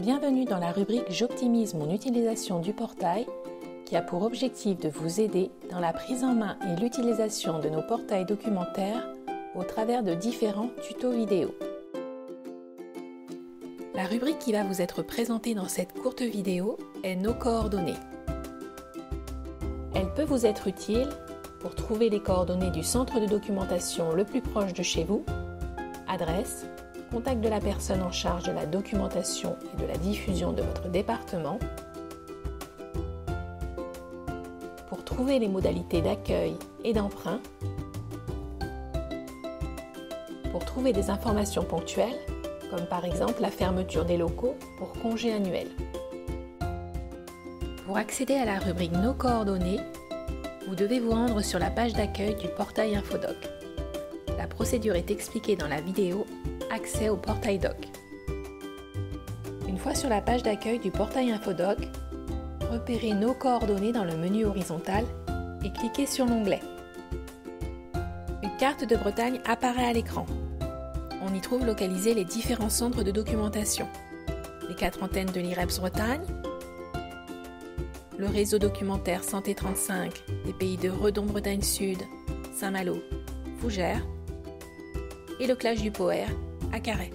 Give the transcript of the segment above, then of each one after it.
Bienvenue dans la rubrique J'optimise mon utilisation du portail qui a pour objectif de vous aider dans la prise en main et l'utilisation de nos portails documentaires au travers de différents tutos vidéo. La rubrique qui va vous être présentée dans cette courte vidéo est Nos coordonnées. Elle peut vous être utile pour trouver les coordonnées du centre de documentation le plus proche de chez vous, adresse, contact de la personne en charge de la documentation et de la diffusion de votre département, pour trouver les modalités d'accueil et d'emprunt, pour trouver des informations ponctuelles, comme par exemple la fermeture des locaux pour congé annuel. Pour accéder à la rubrique Nos coordonnées, vous devez vous rendre sur la page d'accueil du portail Infodoc. La procédure est expliquée dans la vidéo Accès au portail doc. Une fois sur la page d'accueil du portail Infodoc, repérez Nos coordonnées dans le menu horizontal et cliquez sur l'onglet. Une carte de Bretagne apparaît à l'écran. On y trouve localisés les différents centres de documentation, les 4 antennes de l'IREPS Bretagne, le réseau documentaire Santé 35 des pays de Redon Bretagne Sud, Saint-Malo, Fougères et le clash du Poer à Carhaix.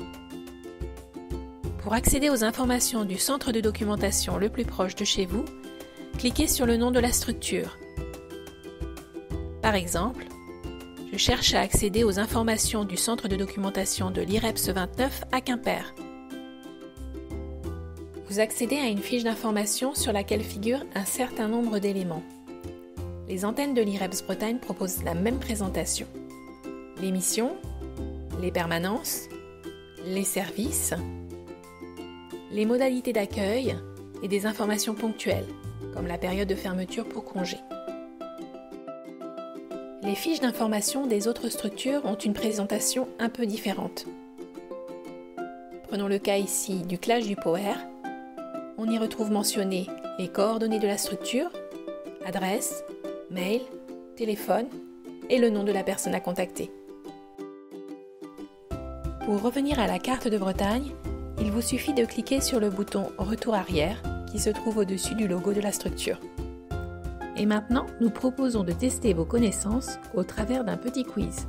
Pour accéder aux informations du centre de documentation le plus proche de chez vous, cliquez sur le nom de la structure. Par exemple, je cherche à accéder aux informations du centre de documentation de l'IREPS 29 à Quimper. Vous accédez à une fiche d'information sur laquelle figure un certain nombre d'éléments. Les antennes de l'IREPS Bretagne proposent la même présentation. Les missions, les permanences, les services, les modalités d'accueil et des informations ponctuelles, comme la période de fermeture pour congé. Les fiches d'information des autres structures ont une présentation un peu différente. Prenons le cas ici du clash du Poer. On y retrouve mentionnées les coordonnées de la structure, adresse, mail, téléphone et le nom de la personne à contacter. Pour revenir à la carte de Bretagne, il vous suffit de cliquer sur le bouton Retour arrière qui se trouve au-dessus du logo de la structure. Et maintenant, nous proposons de tester vos connaissances au travers d'un petit quiz.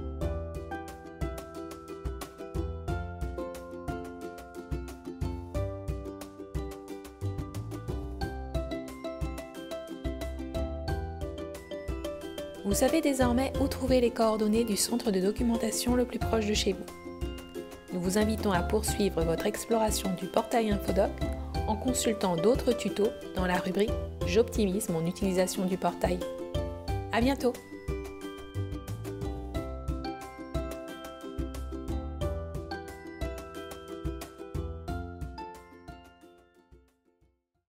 Vous savez désormais où trouver les coordonnées du centre de documentation le plus proche de chez vous. Nous vous invitons à poursuivre votre exploration du portail Infodoc en consultant d'autres tutos dans la rubrique J'optimise mon utilisation du portail. À bientôt!